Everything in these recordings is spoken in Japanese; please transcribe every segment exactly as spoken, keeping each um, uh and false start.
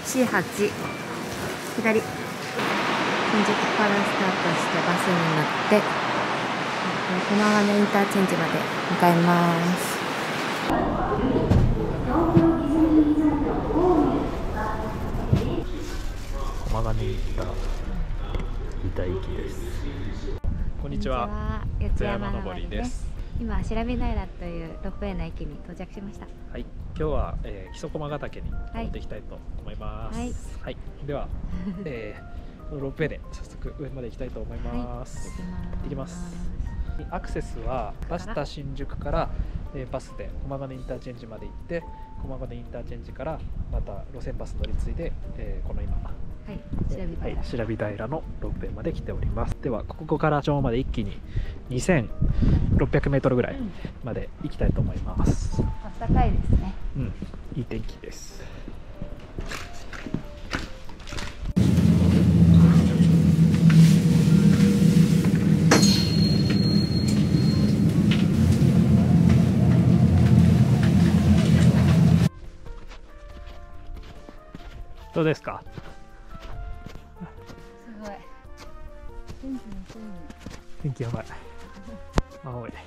シーはち 左、新宿からスタートしてバスに乗って駒ヶ根インターチェンジまで向かいます。 駒ヶ根インター板行きです。こんにちは。 四津山登りです。 今調べ平というロープウェイの駅に到着しました。 はい、今日は、えー、木曽駒ヶ岳に登っていきたいと思います。はい、はい、では、えー、このロープウェイで早速上まで行きたいと思います。はい、行きます。アクセスはバスタ新宿から、えー、バスで駒ヶ根インターチェンジまで行って、駒ヶ根インターチェンジからまた路線バス乗り継いで、えー、この今はい、調べ平、 はい、調べ平のロープウェイまで来ております。ではここから頂上まで一気ににせんろっぴゃくメートルぐらいまで行きたいと思います。 暖かいですね。 うん、いい天気です。どうですか？ すごい。天気もすごいね。 天気やばい。青い。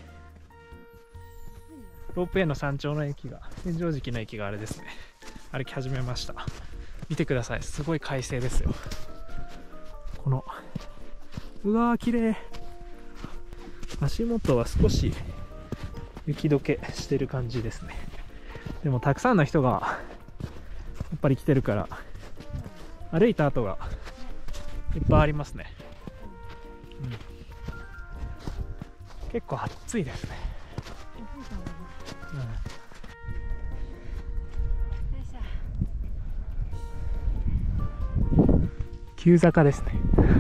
ロープウェイの山頂の駅が、天井敷の駅があれですね。歩き始めました。見てください。すごい快晴ですよ。この、うわー、綺麗。足元は少し雪解けしてる感じですね。でもたくさんの人がやっぱり来てるから、歩いた跡がいっぱいありますね。うん、結構暑いですね。うん、急坂ですね。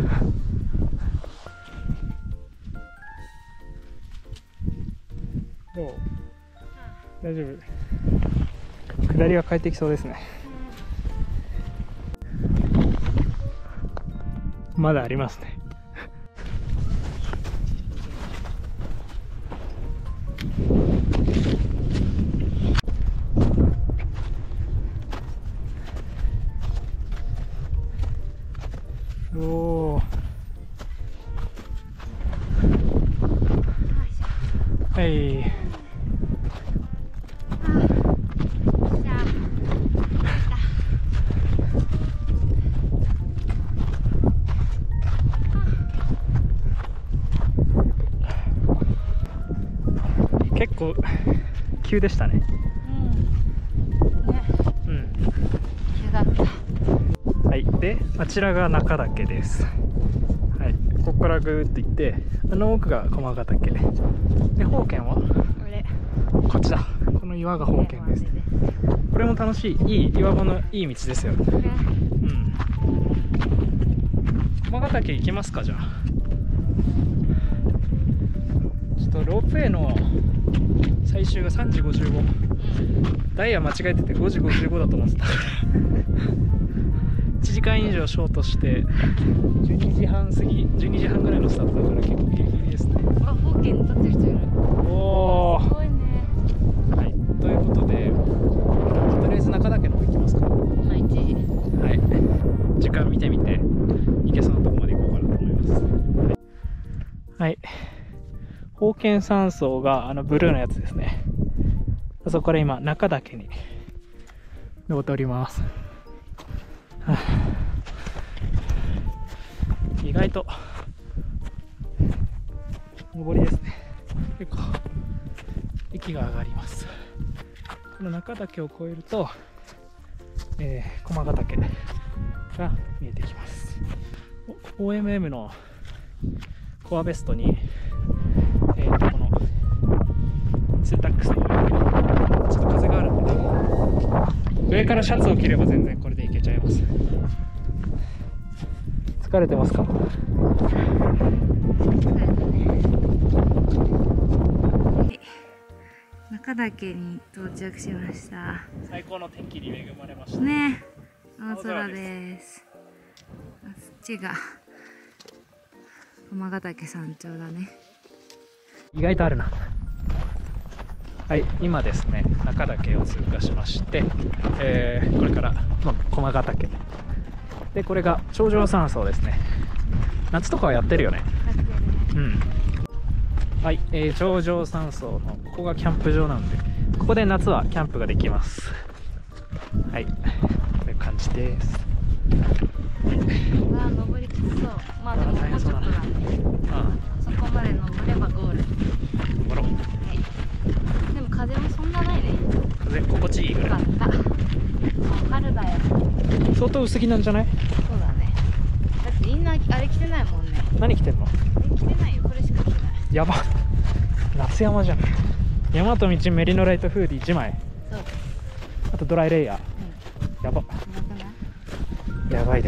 どう？大丈夫？下りは快適そうですね。まだありますね。おお。はい。結構急でしたね。 うん。ね。うん。急だった。 はい。で、あちらが中岳です。はい。ここからぐーっと行って、あの奥が駒ヶ岳。で、宝剣は？これ。こっちだ。この岩が宝剣です。これも楽しい、いい岩場のいい道ですよ。うん。駒ヶ岳行きますか、じゃあ。ちょっとロープウェイの最終がさんじごじゅうご、ダイヤ間違えててごじごじゅうごだと思ってたいちじかん以上ショートしてじゅうにじはん過ぎ、じゅうにじはんぐらいのスタートだから結構ギリギリですね。 あ、宝剣立ってる人いる。 おー、 すごいね。 はい、ということでとりあえず中岳の方行きますか。 今いちじ、 はい、時間見てみて行けそうなとこまで行こうかなと思います。はい、はい、宝剣山荘があのブルーのやつですね。あそこから今中岳に登っております。はあ、意外と登りですね。結構息が上がります。この中岳を越えると、えー、駒ヶ岳が見えてきます。 オーエムエム のコアベストに、えー、とこのツータックスのちょっと風があるんで、上からシャツを着れば全然これでいけちゃいます。疲れてますか？ 中岳に到着しました。 最高の天気に恵まれましたね。青空です。あっちが駒ヶ岳山頂だね。 意外とあるな。 はい、今ですね、中岳を通過しまして、えー、これから、まあ、駒ヶ岳で、これが頂上山荘ですね。夏とかはやってるよね。うん。はい、えー、頂上山荘のここがキャンプ場なんで、ここで夏はキャンプができます。はい、こういう感じです。 ああ、登りきつそう。まあでももうちょっとだね。そこまで登ればゴール。 登ろう。 はい。でも風もそんなないね。 風心地いいぐらい。 よかった。もう春だよ。 相当薄着なんじゃない？ そうだね。だってみんなあれ着てないもんね。 何着てんの？ え、着てないよ。これしか着てない。やば。夏山じゃん。山と道メリノライトフーディーいちまい。 そう。 あとドライレイヤー。うん、やば。 やばくない？ やばいです。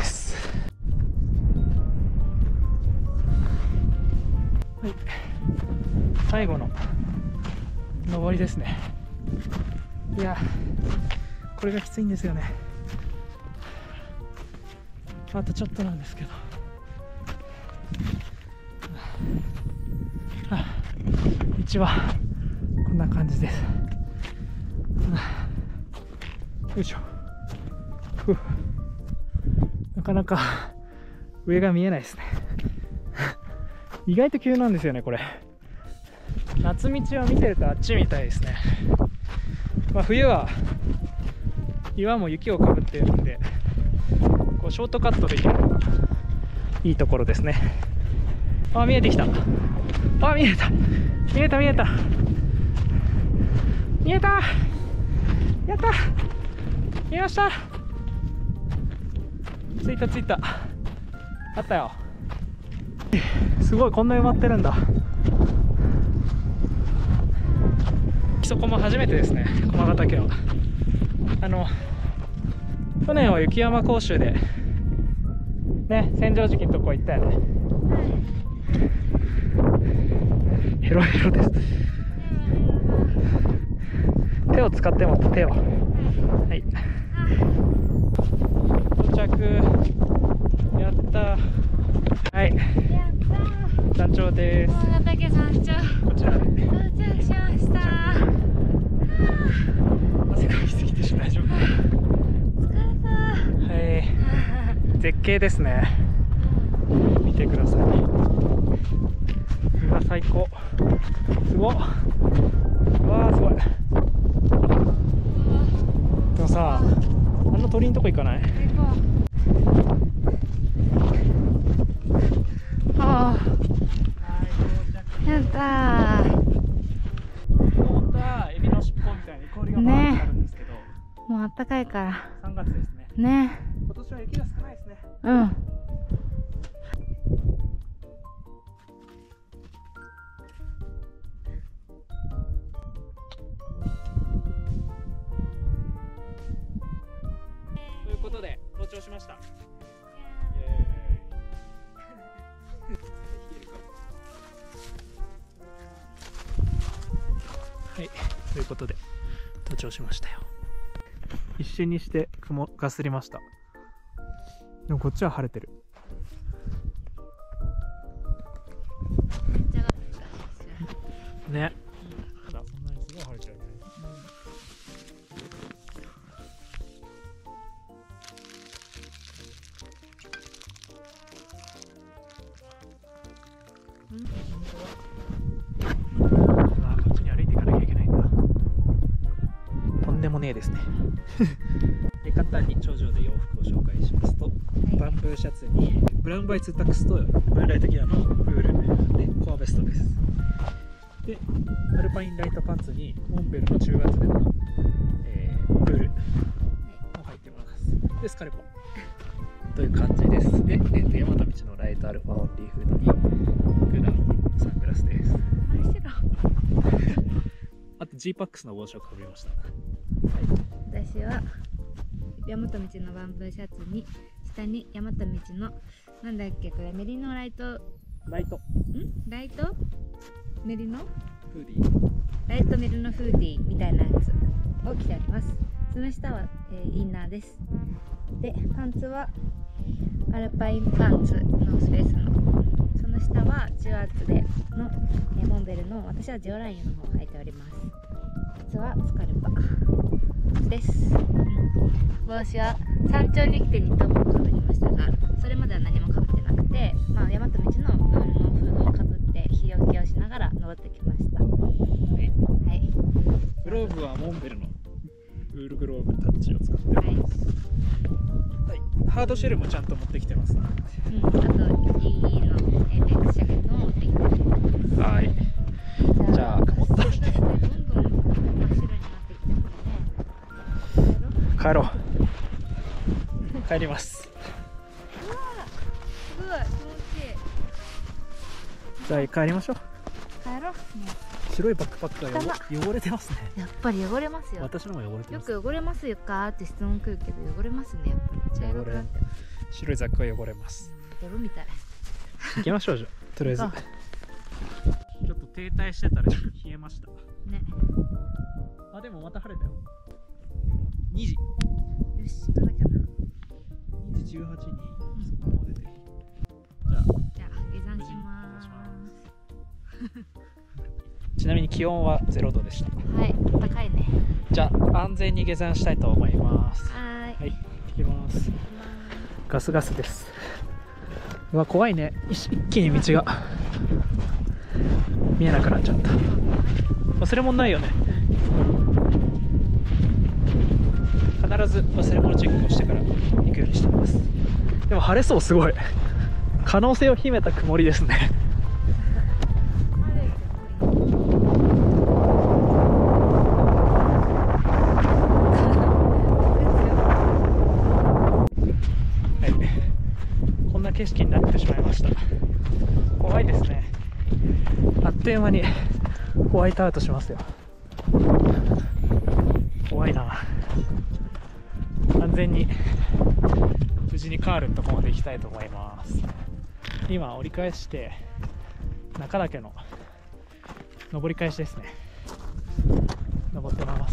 はい。最後の登りですね。いや、これがきついんですよね。あとちょっとなんですけど。道はこんな感じです。よいしょ。ふう。なかなか上が見えないですね。意外と急なんですよね、これ。夏道は見てるとあっちみたいですね。まあ、冬は岩も雪をかぶっているんで、こうショートカットできるのがいいところですね。あ、見えてきた。あ、見えた見えた見えた見えた、やった、見えました。着いた着いた、あったよ。すごい、こんなに埋まってるんだ。そこも初めてですね、駒ヶ岳は。あの去年は雪山講習でね、千畳敷のとこ行ったよね。ヘロヘロです。手を使っても手を。はい。到着。やった。はい。山頂です。 駒ヶ岳山頂。 こちらで。 到着しました。 汗かきすぎてし大丈夫。 疲れた。 はい。絶景ですね。見てください。うわ、最高。すごっ。うわー、すごい。でもさ、あの鳥のとこ行かない？ 行こう。ああ。やったー。 本当はエビの尻尾みたいに氷がバーってあるんですけど、ね、 もうあったかいから。 さんがつですね。 ね。 今年は雪が少ないですね。 うん。 ということで登頂しました。イエーイ。はい、ということで登頂しましたよ。一瞬にして雲がすりました。でもこっちは晴れてる。ね。ただそんなにすごい晴れちゃうね。こっちに歩いていかなきゃいけないんだ。とんでもねえですね。簡単に頂上で洋服を紹介しますと、はい、バンブーシャツにブラウンバイツタックスとムーンライトギアのウールでコアベストです。で、アルパインライトパンツにモンベルの中厚での、えー、ウールも入ってます。で、スカルポという感じです。で、えー、と山田道のライトアルファオンリーフードにグダンサングラスです。あと G パックスの帽子をかぶりました。はい、 私は大和道のバンブーシャツに下に大和道のなんだっけこれメリノライトライトんライトメリノフーディーライトメリノフーディーみたいなやつを着てあります。その下は、えー、インナーです。でパンツはアルパインパンツのスペースの、その下は中厚での、えー、モンベルの、私はジオラインの方を履いております。 靴はスカルパです。帽子は山頂に来てにとうもかぶりましたが、それまでは何もかぶってなくて、まあ、大和道のウールのフードをかぶって日よけをしながら登ってきました。はい、はい、 グローブはモンベルのウールグローブタッチを使っております。はい、ハードシェルもちゃんと持ってきてます。うん、 あと イーイー のエーペックスシャケットも持ってきてます。 はい。じゃあ曇った。 どんどん真っ白になってきちゃってね。 帰ろう。帰ります。 うわー、すごい気持ちいい。 じゃあ帰りましょう。 帰ろう。 白いバックパックが汚れてますね。 やっぱり汚れますよ。 私のも汚れてます。 よく汚れますよかって質問来るけど、汚れますね。やっぱり茶色くなってます。 白いザックは汚れます。 泥みたい。 行きましょう。じゃあとりあえずちょっと停滞してたら冷えましたね。あ、でもまた晴れたよ。にじ。よし、行かなきゃな。 にじじゅうはちにそこまで出てる。じゃあ、 じゃあ下山しまーす。 ちなみに気温はゼロどでした。 はい、高いね。 じゃあ安全に下山したいと思います。 はーい。 はい、行きます。ガスガスです。うわ、怖いね。一気に道が見えなくなっちゃった。忘れ物ないよね。必ず忘れ物チェックをしてから行くようにしています。でも晴れそう。すごい可能性を秘めた曇りですね。はい、こんな景色になってしまいました。怖いですね。あっという間にホワイトアウトしますよ。怖いな。安全に無事にカールのところまで行きたいと思います。今折り返して中岳の登り返しですね。登ってます。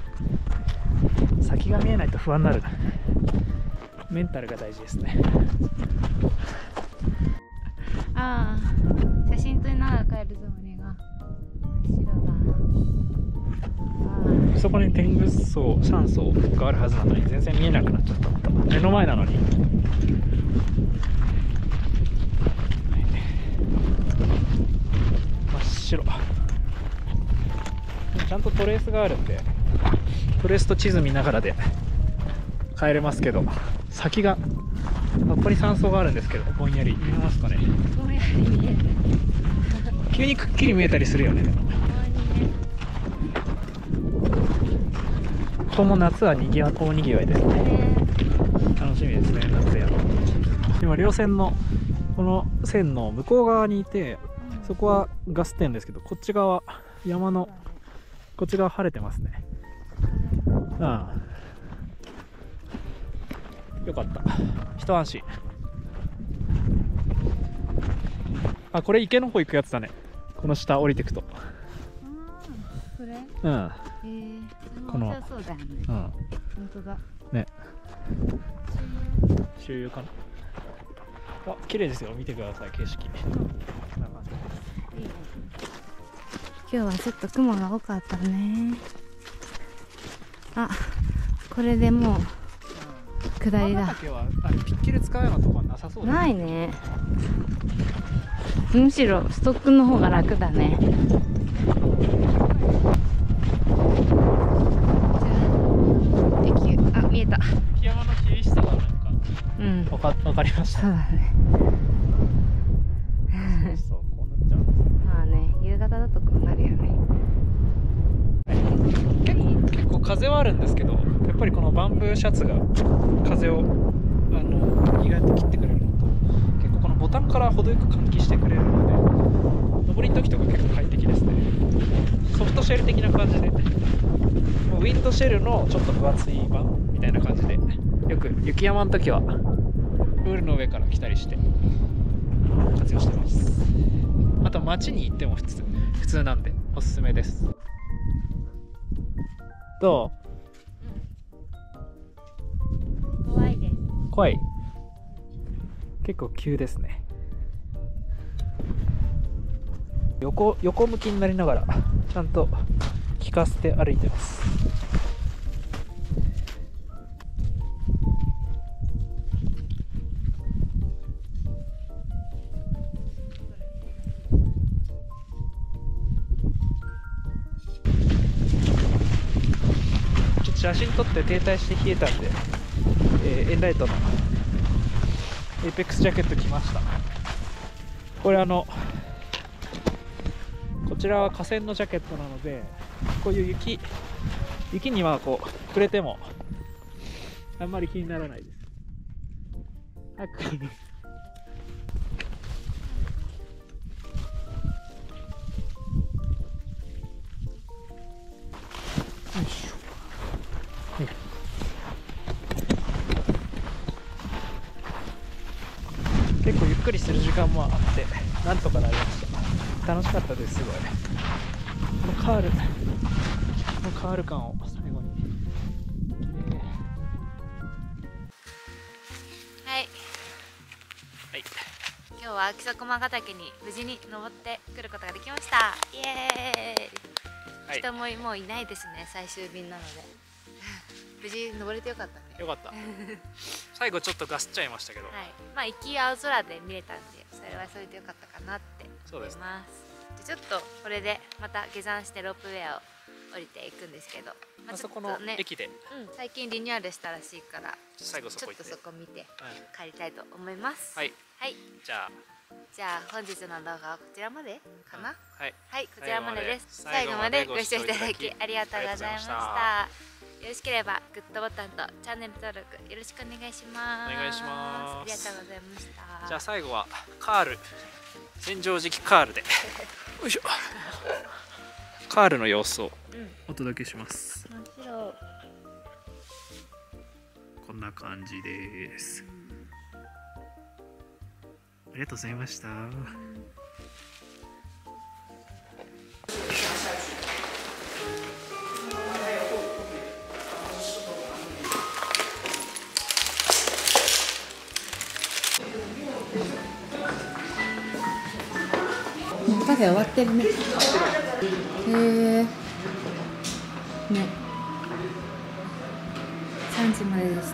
先が見えないと不安になる。メンタルが大事ですね。 ああ、写真撮りながら帰るぞ。俺が白だ。 そこに天狗層、山荘があるはずなのに全然見えなくなっちゃった。目の前なのに。真っ白。ちゃんとトレースがあるんで、トレースと地図見ながらで帰れますけど、先がここに山荘があるんですけど、ぼんやり見えますかね。 ぼんやり見える。 急にくっきり見えたりするよね。ここも夏はにぎわ大にぎわいですね。楽しみですね、夏や。今稜線のこの線の向こう側にいて、そこはガス店ですけど、こっち側山のこっち側晴れてますね。うん、よかった、一安心。あ、これ池の方行くやつだね。この下降りていくと。 これ？ うん。 えー、このそうだよね。うん。本当だ。ね。 周遊かな。あ、綺麗ですよ。見てください、景色。 今日はちょっと雲が多かったね。あ、これでもう下りだ。 ピッケル使うようなとこはなさそうだね。 ないね。むしろストックの方が楽だね。あ、見えた。 雪山の厳しさがなんか、うん、わか、わかりました。 そうだね。 そう、こうなっちゃう。 まあね、夕方だとこうなるよね。 結構、結構風はあるんですけど、やっぱりこのバンブーシャツが風をあの意外と切ってくれるのと、結構このボタンから程よく換気してくれるので、登りの時とか結構快適ですね。ソフトシェル的な感じで、ウィンドシェルのちょっと分厚い版みたいな感じで、よく雪山の時はウールの上から来たりして活用してます。あと街に行っても普通普通なんでおすすめです。どう？怖いです。 怖い。結構急ですね。横横向きになりながらちゃんと聞かせて歩いてます。ちょっと写真撮って停滞して冷えたんで、えー、エンライトのエイペックスジャケット着ました。これあのこちらは河川のジャケットなので、こういう雪雪にはこう触れてもあんまり気にならないです。早くよいしょ。はい、結構ゆっくりする時間もあってなんとかなりました。楽しかったです。すごいこのカールこのカール感を最後に、 はい、 はい、 今日は木曽駒ヶ岳に無事に登ってくることができました。イエーイ、はい、人ももういないですね、最終便なので無事登れてよかったね。 よかった最後ちょっとガスっちゃいましたけど、はい、 まあ行き青空で見れたんで、それはそれでよかったかなって思います。じゃちょっとこれでまた下山してロープウェアを降りていくんですけど、まあ、ちょっとね、あそこの駅で、うん、最近リニューアルしたらしいから最後そこ行ってちょっとそこ見て帰りたいと思います。 はい、 はい、 じゃあじゃあ本日の動画はこちらまでかな、うん、はい、はい、こちらまでです。 最後までご視聴いただきありがとうございました。よろしければグッドボタンとチャンネル登録よろしくお願いします。 お願いします。 ありがとうございました。 じゃあ最後はカール、千畳敷カールでよいしょカールの様子をお届けします。 うん、面白い。 こんな感じです。ありがとうございました。 カフェ終わってるね。へえ。ね。三時まででした。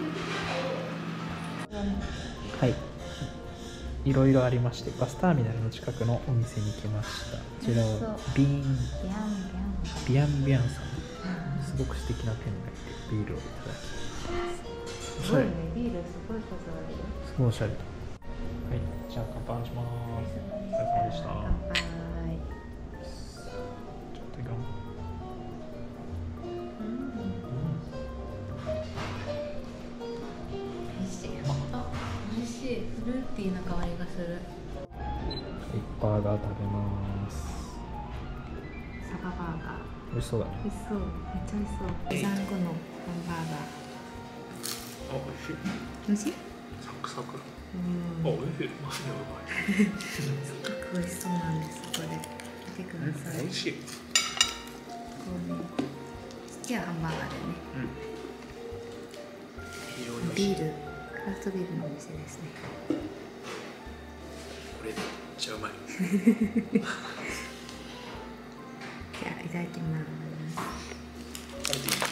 はい。いろいろありまして、バスターミナルの近くのお店に来ました。こちらはビーンビャンビャンさん。すごく素敵な店内でビールをいただきます。 すごいね、ビールすごい数あるよ。 すごいおしゃれだ。はい、じゃあ乾杯します。お疲れ様でした。 乾杯。 ちょっといかん。 うん。美味しい。あ、美味しい。フルーティーな香りがする。 バーガー食べます。 サババーガー。 美味しそうだね。 美味しそう。めっちゃ美味しそう。下山後のハンバーガー。 あ、美味しい。 美味しい？ サクサク。 うん。 あ、美味しい。マジでうまい。 すごく美味しそうなんです。これ見てください。 美味しい。 こうね、ちっちゃいハンバーガーでね。うん。ビール、クラフトビールのお店ですね。 これめっちゃうまい。 じゃあいただきます。